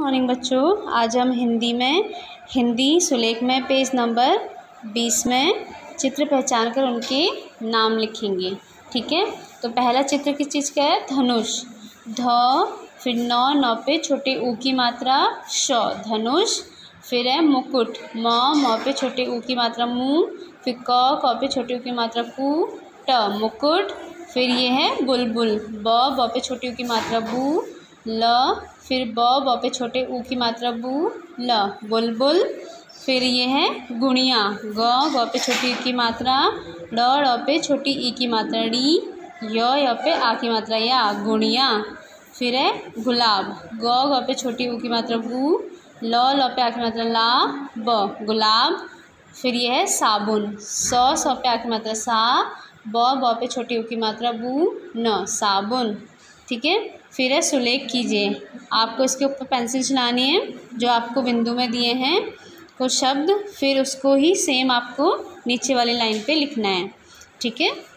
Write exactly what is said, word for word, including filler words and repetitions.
Morning बच्चों, आज हम हिंदी में हिंदी सुलेख में पेज नंबर बीस में चित्र पहचान कर उनके नाम लिखेंगे। ठीक है, तो पहला चित्र किस चीज़ का है? धनुष। ध, फिर नौ, नौ पे छोटे ऊ की मात्रा श, धनुष। फिर है मुकुट, म, म पे छोटे ऊ की मात्रा मु। फिर क, क पे छोटे ऊ की मात्रा कु, ट, मुकुट। फिर ये है बुलबुल, ब, ब पे छोटे ऊ की मात्रा बु, ल। फिर ब, ब पे छोटे ऊ की मात्रा बु, ल, बुलबुल। फिर ये है गुणिया, ग, ग पे छोटी ई की मात्रा, ड, ड़ पे छोटी ई की मात्रा डी, य, य पे आ की मात्रा या, गुणिया। फिर है गुलाब, ग, ग पे छोटी ऊ की मात्रा गु, ल, ल पे आ की मात्रा ला, ब, गुलाब। फिर ये है साबुन, स, स पे आ की मात्रा सा, ब, ब पे छोटी ऊ की मात्रा बु, न, साबुन। ठीक है, फिर है सुलेख कीजिए। आपको इसके ऊपर पेंसिल चलानी है, जो आपको बिंदु में दिए हैं कुछ शब्द, फिर उसको ही सेम आपको नीचे वाली लाइन पे लिखना है। ठीक है।